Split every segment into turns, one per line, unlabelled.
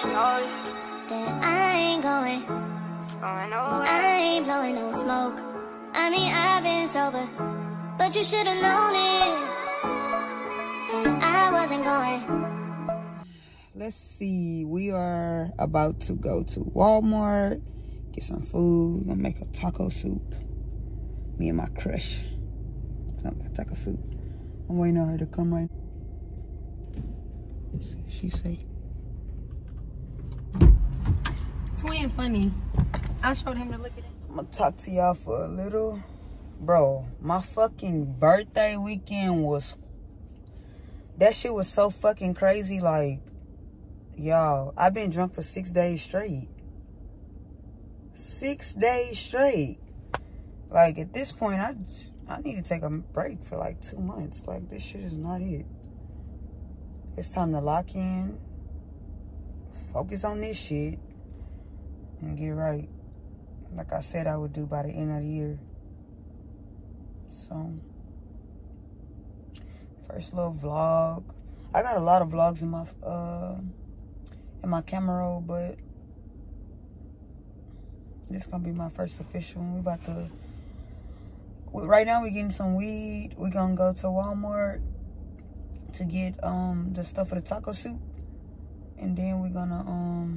she knows that I ain't going nowhere. I ain't blowing no smoke. I mean, I've been sober, but you should've known it. And I wasn't going.
Let's see. We are about to go to Walmart, get some food. We're gonna make a taco soup. Me and my crush. Gonna make a taco soup. I'm waiting on her to come right. She say.
Twin funny. I showed him to look at it.
I'm gonna talk to y'all for a little. Bro, my fucking birthday weekend was... That shit was so fucking crazy. Like, y'all, I've been drunk for 6 days straight. 6 days straight. Like, at this point, I need to take a break for like 2 months. Like, this shit is not it. It's time to lock in, focus on this shit, and get right. Like I said I would do by the end of the year. So, first little vlog. I got a lot of vlogs in my camera roll, but this is gonna be my first official one. We about to... Right now, we getting some weed. We gonna go to Walmart to get the stuff for the taco soup, and then we're gonna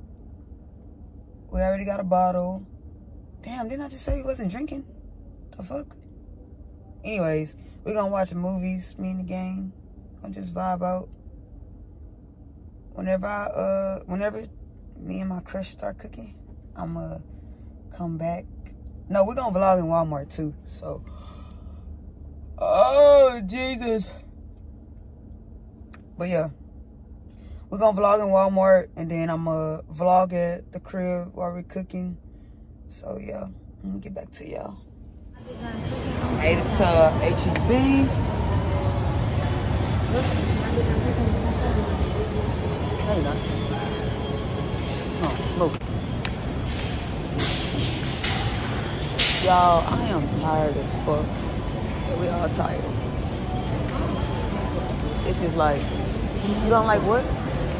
we already got a bottle. Damn, didn't I just say we wasn't drinking? The fuck? Anyways, we're gonna watch movies, me and the gang. Gonna just vibe out. Whenever me and my crush start cooking, I'ma come back. No, we're gonna vlog in Walmart too, so. Oh, Jesus. But yeah, we're gonna vlog in Walmart, and then I'm gonna vlog at the crib while we're cooking. So yeah, I'm gonna get back to y'all. Made it to H-E-B. No, you're not. No, smoke. Y'all, I am tired as fuck. We all tired. This is like... You don't like what?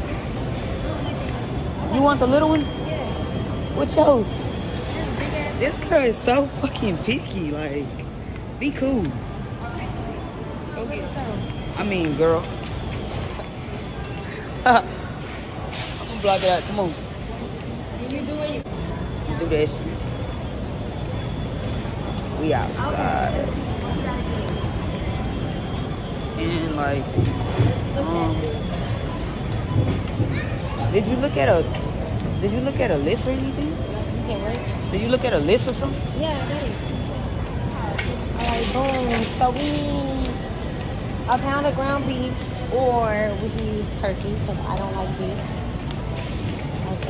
You want the little one? Yeah. What yours? This girl is so fucking picky. Like, be cool. Okay. I mean, girl. I'm gonna block it out. Come on.
Can you do it?
Do this. We outside. And like, did you look at a list or anything? Did you look at a list or something?
Yeah, I did. Alright, boom. So we need a pound of ground beef, or we can use turkey because I don't like beef. Like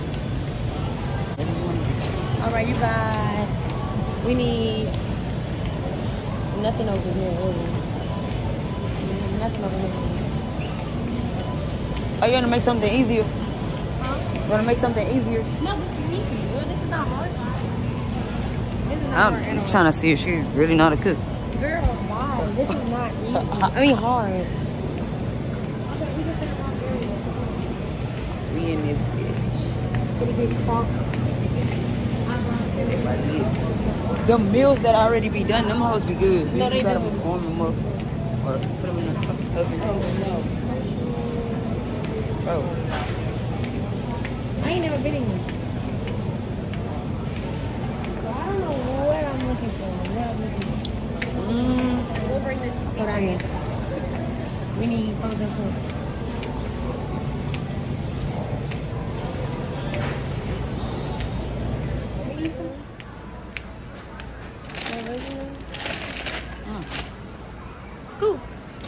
that. Alright, you guys. We need nothing over here, really. Nothing over here.
Are you gonna make something easier?
Huh?
You wanna make something easier?
No, this is easy. This is not hard. This is not hard.
I'm trying to see if she really know how to cook.
Girl, why? This is not easy. I mean hard. Okay, we just in the wrong area.
We in this bitch.
Gonna get crunk.
The meals that already be done, them hoes be good.
No, they
gotta
don't.
warm them up or put them in the fucking oven.
No.
Bro.
I ain't never been in here. I don't know what I'm looking for. We'll bring this right here. We need frozen food. Scoops.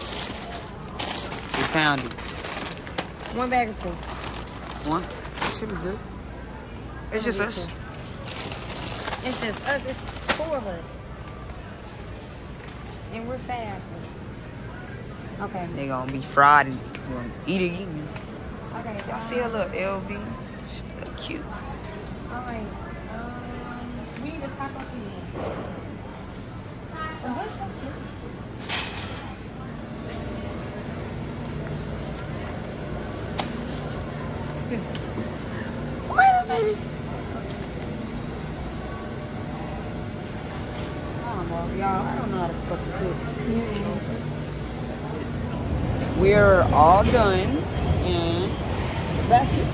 We found it.
One bag or two.
One? It should be good. It's just us.
It's just us. It's 4 of us. And we're fast. Okay.
They gonna be fried and gonna eat it again.
Okay.
Y'all see a little LB? She look cute.
Alright. We need a taco seasoning. What's that?
minute. Wait a minute. Y'all, I don't know how to fucking cook. We're all done, and the basket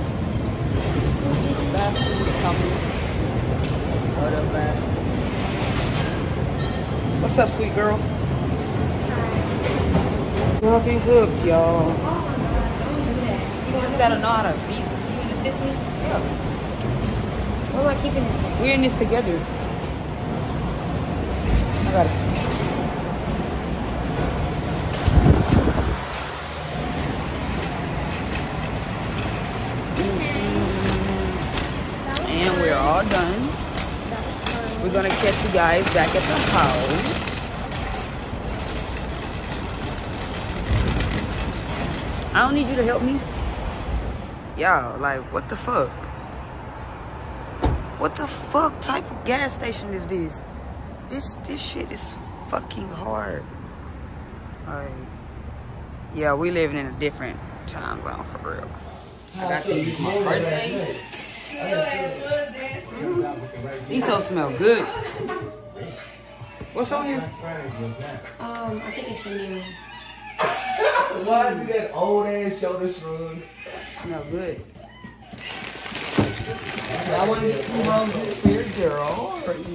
is coming. What up, man? What's up, sweet girl? Girl can cook, y'all. You gotta know how to season.
You assist me?
Yeah.
Where am I keeping this?
We're in this together. I got it. And we're all done. We're gonna catch you guys back at the house. I don't need you to help me. Y'all, like, what the fuck? What the fuck type of gas station is this? This shit is fucking hard. Like, yeah, we living in a different time zone for real. I got to use my birthday. These hoes smell good. What's on here?
I think it's Chanel.
Why do that old ass shoulder shrug?
Smell good. I want to get some roses for your girl. For you.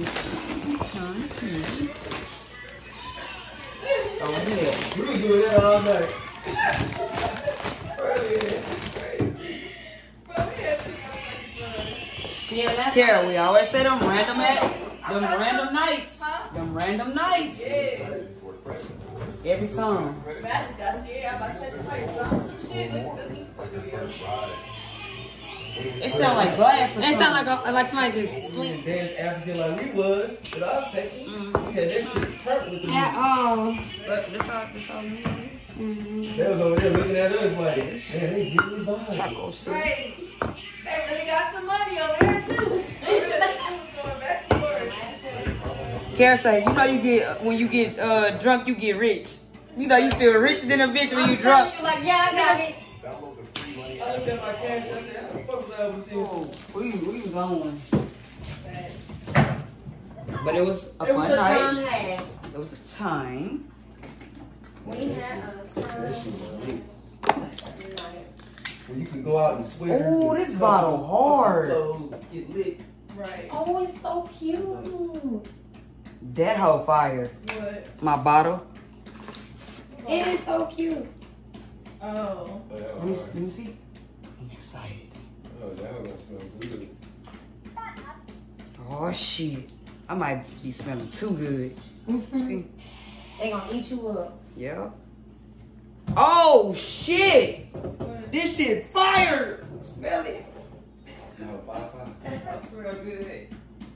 Oh, yeah.
We was doing that all night.
Yeah,
Kara, we always say them random nights. Them random nights. Every time. It sound like glass or
It sound like somebody just sleep.
Dance African like we was, but our section, we had that shit turned with the
At all. But this all me.
They was over there looking at us like, man, they really vibe.
Taco soup.
They really got some money over there too.
Kara say, you know you get, when you get drunk, you get rich. You know you feel richer than a bitch when you drunk.
You like, yeah, I got it.
I looked at my cash, I said, how the fuck was I ever seeing?
Oh, we was on. But it was a
It was
fun
a
night.
time had.
It was a time.
We had a time.
That shit was lit. When you can go out and swim.
Oh, this bottle hard.
Get lit.
Right.
Oh, it's so cute.
That whole fire.
What?
My bottle.
It is so cute.
Oh.
Let me see. I'm excited.
Oh, that one gonna smell good.
Oh shit. I might be smelling too good. See?
They gonna eat you up.
Yeah. Oh shit! This shit fire! Smell it.
No, bye.
That's real good.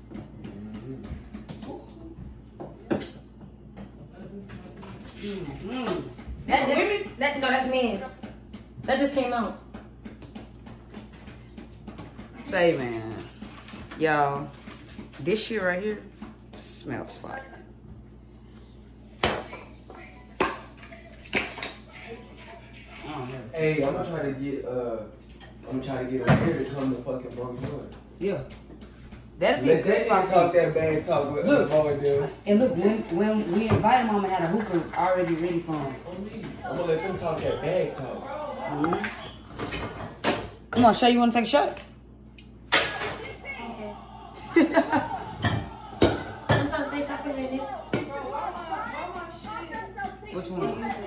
That's men. That just came out.
Say, man, y'all, this shit right here smells fire.
Hey, I'm gonna try to get over here to come to fucking Broke Jordan.
Yeah. That'd be a
Let
good
that
spot.
nigga talk that bad talk with
Look.
them.
And look, when we invited him, I had a hooker already ready for him.
I'm gonna let them talk that bad talk.
Mm-hmm. Come on, Shay, you want to take a shot?
Okay. I'm trying to think shopping in this.
Which one?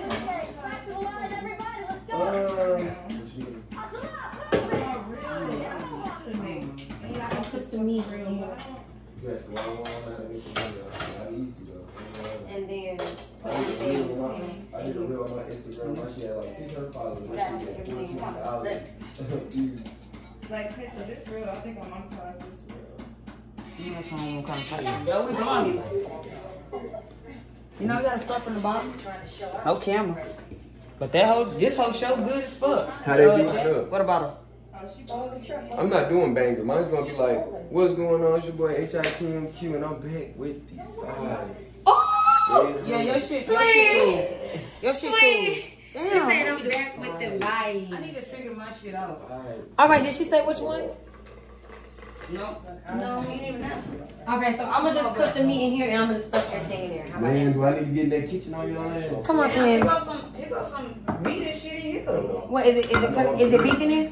I can put some meat in here.
You guys, I need to though.
And then put
I
some
did
things
a reel
in
on my Instagram. My shit had like 600 followers. My shit had $14.
Like, okay, so this real, I think I'm monetized this real.
You know, some kind of tight. Yo, we belong. You know, you gotta start from the bottom. No camera. But this whole show good as fuck.
How they beat
Jack,
it up?
What about her?
I'm not doing banger. Mine's gonna be like, what's going on? It's your boy HITMQ, and I'm back with the vibe.
Oh!
Yeah, your shit
Sweet.
cool. Your shit
Sweet.
Damn.
She said I'm back with the lights.
I need to figure my shit out.
All right, did she say which one?
No.
No.
He didn't even answer.
Okay, so I'm gonna just cook the meat in here and I'm gonna just stuff everything in there. How about
Man,
that?
do I need to get in that kitchen on your ass?
Come on,
Here
twin.
goes some meat and shit in here.
What is it? Is it beef in there?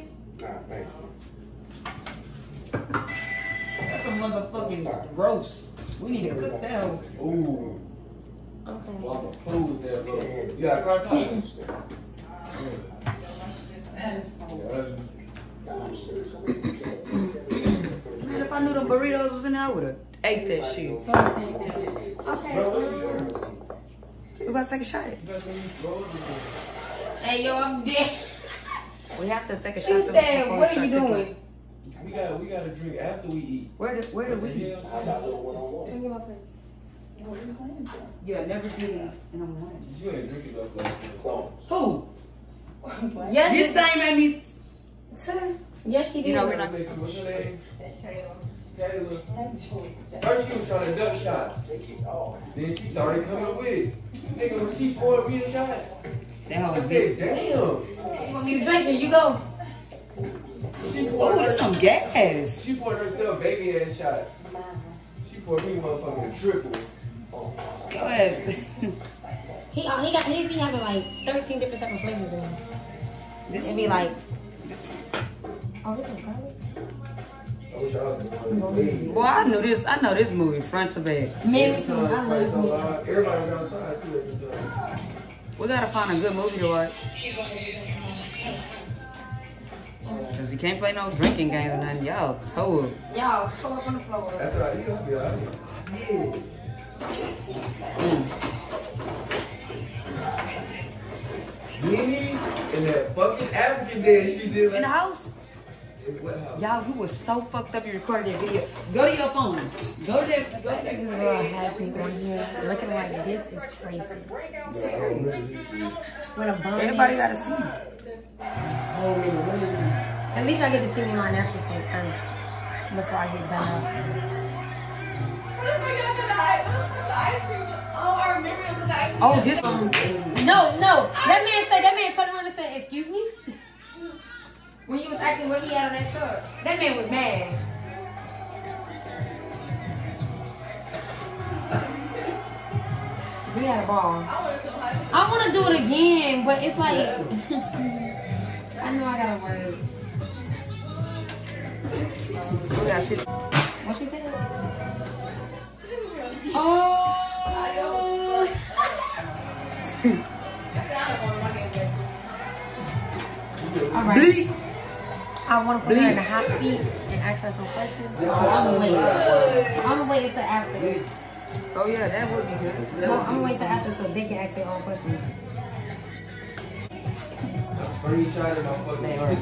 That's some motherfucking roast. We need to cook that hoe.
Ooh.
Okay.
Well, I'm gonna prove that, bro. You got a crock pot?
Man, if I knew the burritos was in there, I would have ate that shit.
Okay.
We about to take a shot.
Hey, yo, I'm dead.
We have to take a shot.
She said,
before we
what are
start
you
cooking.
doing?
We gotta drink after we eat.
Where did we?
Let me get my purse.
Yeah, never did in the morning.
You ain't drinking up like
Who?
Yes,
This thing made me.
yes, she did.
You know, we're not.
What's her name? Kayla. First she was trying to duck shot. Then she started coming with it. Nigga, when she poured me a shot,
That hoe
I
was
said,
big.
damn.
You want me to drink it? You go.
She
Oh,
poured,
there's some gas.
she poured herself baby ass shots. She poured me motherfucking triple.
Go ahead.
He be having like 13 different type of flavors in him.
This
It'd be like, oh, this is garlic.
I wish I was
Boy, I know this movie front to back.
Me too. I love this movie.
Everybody was outside too at the time.
We gotta find a good movie to watch. Cause you can't play no drinking game or nothing. Y'all told.
Y'all, toe up on the floor.
After I eat, I'll be alright. Nene and that fucking African dance she did.
In the house?
What house?
Y'all, you was so fucked up you recorded that video. Go to your phone. Go to that.
This girl has me on here looking like this is crazy. With a bun.
Everybody gotta see.
At least I get to see me in my natural state first before I get done up.
Oh, this.
No. That man turned around and said, excuse me? When you was asking what he had on that truck. That man was mad. We had a ball. I want to do it again, but it's like, I know I gotta work.
We got shit.
What you said? Oh. All right.
Bleep.
I want to put her in the hot seat and ask her some questions. I'm gonna wait. I'm gonna wait until after.
Oh yeah, that would be good.
No, I'm gonna wait till after so they can ask their own questions.
Screenshot in my fucking heart.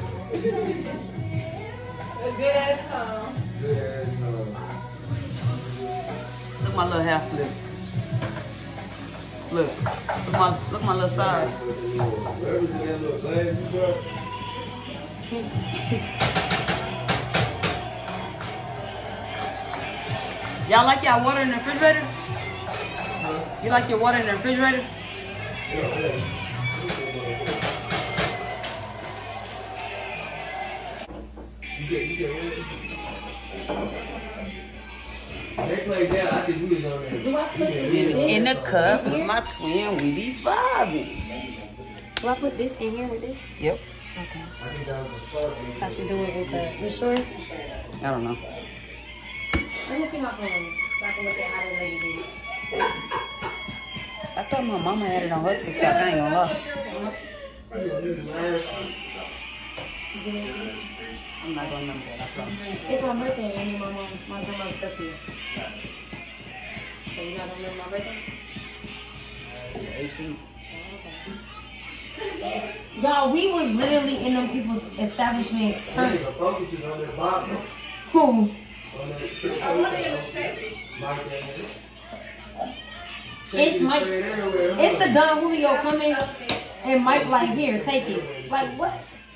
Good ass song.
Good ass,
Look my little half flip. Look my little side.
Wherever that little glass you got.
Y'all like y'all water in the refrigerator? You like your water in the refrigerator?
They play that, I can do it on there.
Do I put this
In the cup
in
with
here?
my twin, we be vibing.
Do I put this in here with this?
Yep.
Okay.
I think that was a start.
Thought you do it with the. You sure?
I don't know.
Let me see my phone so I can look at how the lady did it.
I thought my mama had it on her TikTok. I ain't gonna lie. I'm not gonna remember that. I promise.
It's my birthday. I mean, my grandma's birthday. So you're not gonna remember my birthday?
18.
Y'all, we was literally in them people's establishment.
The focus is on that bottom.
Who?
On that
It's Mike. It's the Don Julio coming, and Mike like, here, take it. Like what?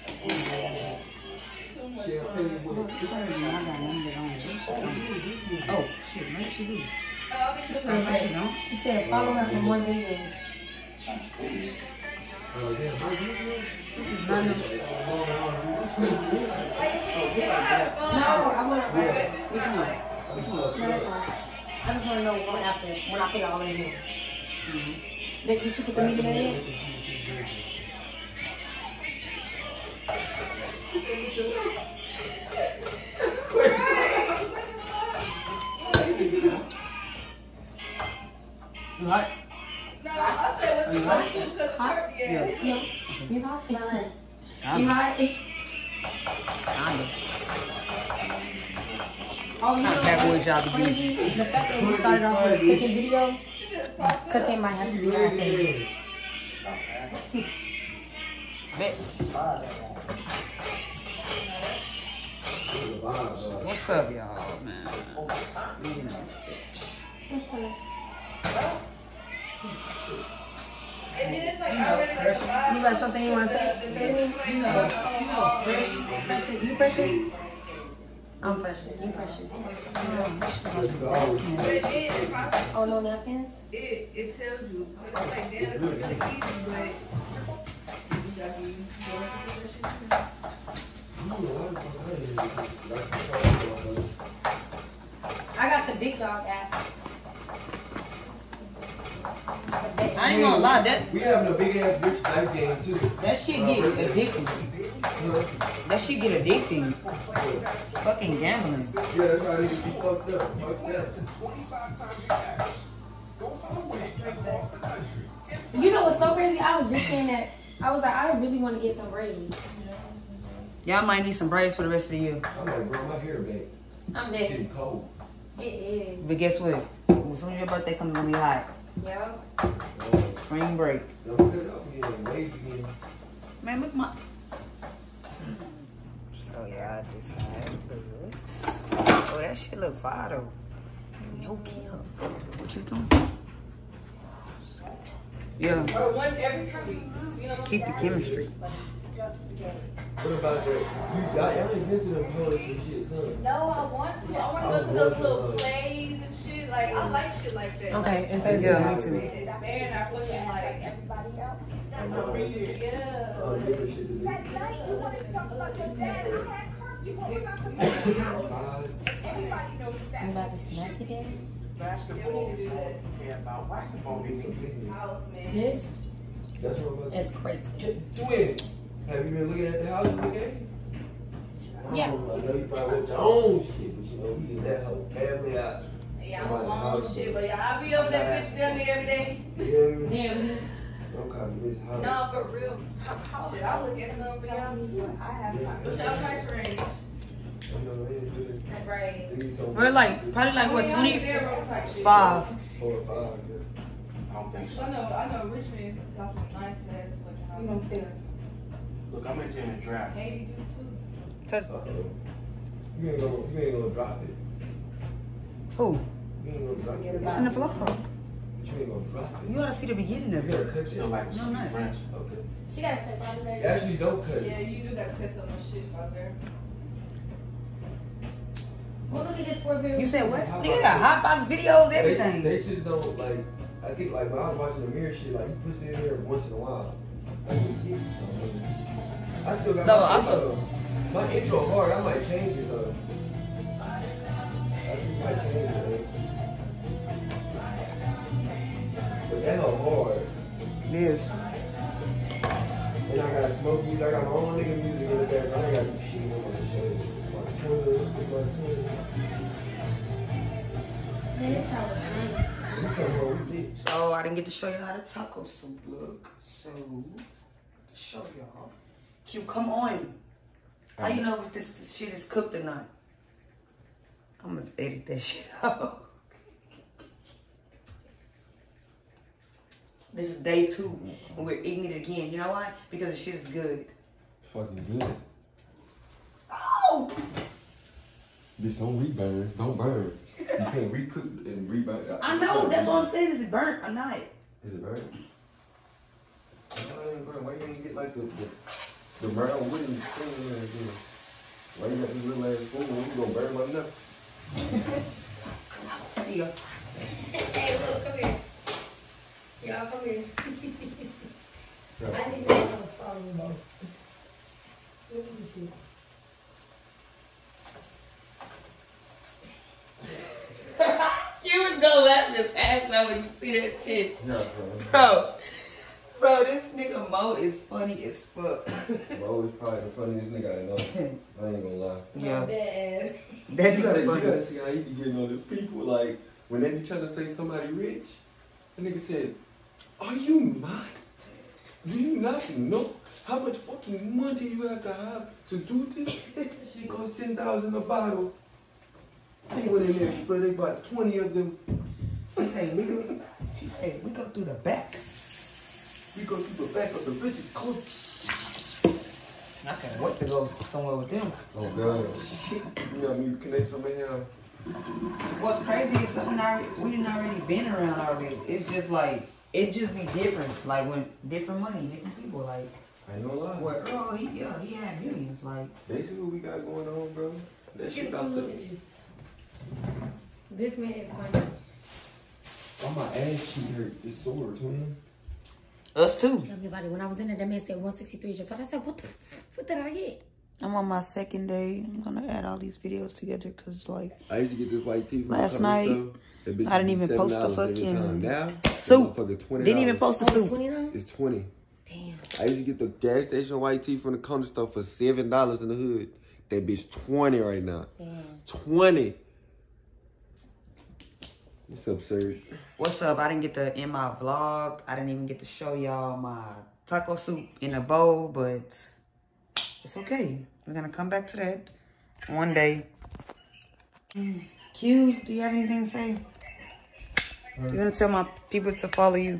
Oh shit, maybe she do.
She said follow her for more videos. No, I want to write it. Which one? Which one? No, that's fine. I just want to know one after, when I put it all in here. Did you should put the meat in it?
You hot?
No, I said what the fuck because of her. Yeah.
Yeah. You hot? You hot? Oh, you know
backwoods y'all be
crazy? The fact that we started off with a cooking video, cooking might have to be our thing.
What's up, y'all, man? Eating this bitch.
And then it's like already like a vibe.
You got something you want to say to me? You pressure? I'm pressure. You pressure.
But then it process,
Oh, no napkins?
it tells you. So it's like, damn, it's really easy, but you gotta be going through that shit too.
I got the Big Dog app.
I ain't gonna lie,
We having a big ass rich dice game too.
that shit get addicting. That shit get addicting. Fucking gambling.
Yeah, that's why I need to be fucked up. Fuck that.
You know what's so crazy? I was just saying that. I was like, I really want to get some braids.
Y'all might need some braids for the rest of the year.
I'm like, bro, my hair back.
I'm
It's
dead.
getting cold.
It is.
But guess what? As soon as your birthday comes, it's gonna be hot.
Yeah.
Spring break.
Don't cut it off again. Wave again.
Man, look my. So yeah, I just had the looks. Oh, that shit look fire though. No kill. What you doing? Yeah.
Or once every 2 weeks, you know.
Keep the chemistry.
What about that? Y'all ain't been to them toilets and shit, huh?
No, I want to. I want to go to those little plays and shit. Like, I like shit like that.
Okay, and
Yeah, me too.
Expand our fucking like. Yeah.
Oh, different shit to do.
I'm about to snack again.
House, man.
This
That's what I'm about to
is crazy.
Twin, have you been looking at the houses again?
Yeah.
I know you probably with your own shit, but you know, we get that whole family out.
Yeah, I'm alone shit, but yeah, I be over that bitch down there every day.
You hear me?
Yeah.
Don't call me this house.
No, for real. Shit, I'll look at some for y'all too. What's y'all price range?
You know, it is good.
Right.
They need some-
We're like, probably like what, 25?
4 or 5, yeah.
I know Richmond got some nice ass fucking houses.
Look, I'm entering a draft.
Katie do too.
Cause
You ain't gonna drop it.
who?
You ain't gonna drop it.
It's in the vlog.
But you ain't gonna drop it.
You ought to see the beginning of
You gotta
it.
cut
Still
it.
like
No, I'm not.
French.
Okay.
She got to cut down there.
Actually, don't cut
Yeah,
it.
you do gotta cut some more shit out there.
Well, look at this 4-bedroom.
You said what? Nigga got hot box videos, everything.
They just don't like. I think like when I was watching the mirror shit, like he puts it in there once in a while. Like, I still got
No,
my intro hard. I might change it though. I just might change it. Man. But that whole hard.
It is.
And I got smoke music. I got my own nigga music in the background. I got some shit on my show. My Twitter.
Man, this shower is nice.
So I didn't get to show you how the taco soup look. So to show y'all. Q, come on. How you know if this shit is cooked or not? I'm gonna edit that shit out. This is day 2, and we're eating it again. You know why? Because the shit is good.
Fucking good.
Oh!
Bitch, don't reburn. Don't burn. You can't recook and reburn.
I know. That's what I'm saying. Is it burnt or not?
Is it burnt? Why you didn't get like the brown wooden thing in there again? Why you got this little ass spoon? You gonna burn my nut?
There you go.
Hey, look, come here. Y'all come here.
Yeah.
I need to shit.
You was gonna laugh his ass off when you see that shit.
Yeah, bro.
Bro, this nigga Mo is funny as fuck.
Mo is probably the funniest nigga I know. I ain't gonna lie.
Yeah.
Dad.
That
You
nigga funny.
gotta see how he be getting on these people. Like, when they be trying to say somebody rich, the nigga said, are you not? Do you not know how much fucking money you have to do this? She costs $10,000 a bottle. He went in there and spread about 20 of them.
He said, we go through the back.
We go through the back of the bitch's coat.
I can't wait to go somewhere with them.
Oh, God. You know what I mean? Connect from here.
What's crazy is we didn't already been around already. It's just like, it just be different. Like when different money, different people. Like,
I ain't gonna lie.
well, Earl, he had millions. Like,
They see what we got going on, bro. That shit about the...
This man is funny.
Oh, my ass cheek hurt. It's sore, twin.
us too.
Tell me about it. When I was in there, that man said 163 is your total. I said, what did I get?
I'm on my second day. I'm gonna add all these videos together because, like,
I used to get this white tee from
last night, I didn't even post the fucking
now,
soup.
$20.
Didn't even post the
Oh, it's
soup.
$20?
It's 20.
Damn.
I used to get the gas station white tee from the corner store for $7 in the hood. That bitch 20 right now.
Damn.
20. It's absurd.
What's up? I didn't get to in my vlog. I didn't even get to show y'all my taco soup in a bowl, but it's okay. We're gonna come back to that one day. Q, do you have anything to say? You're gonna tell my people to follow you.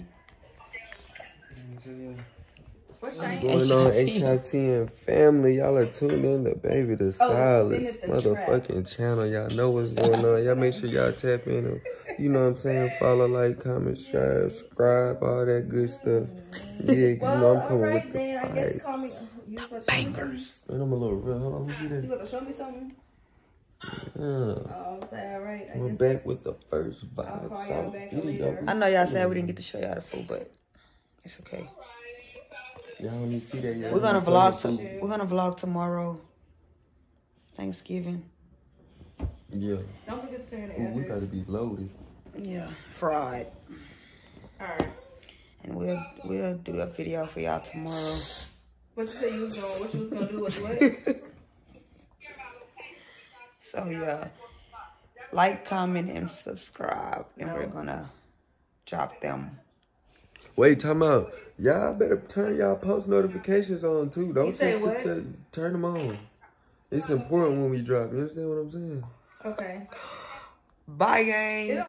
What's
What's
Shane?
going on, HIT and family? Y'all are tuned in to Baby the Stylist
Dennis the
motherfucking channel. Y'all know what's going on. Y'all make sure y'all tap in. You know what I'm saying? Follow, like, comment, share, subscribe, all that good stuff. Yeah, you know I'm coming with the
I guess
fight.
call me. You want to show me something?
Man, I'm a little real. Hold on, let me see
You
that.
want to show me something?
Yeah.
Oh, say all right. I
We're
guess
back with the first
I'll
vibe
call y'all
South
back
video.
later.
I know y'all said we didn't get to show y'all the food, but it's okay.
Y'all don't even see that yet.
We're gonna vlog tomorrow. Thanksgiving.
Yeah.
Don't forget to turn the
Ooh, we
address.
gotta be loaded.
Yeah, fried.
All right.
And we'll do a video for y'all tomorrow.
What you say you was going? What you was gonna do was what?
So yeah, like, comment, and subscribe, and we're gonna drop them.
Wait, time out. Y'all better turn y'all post notifications on too. Don't
You say
just
what?
sit there. Turn them on. It's important when we drop. You understand what I'm saying?
Okay.
Bye, gang.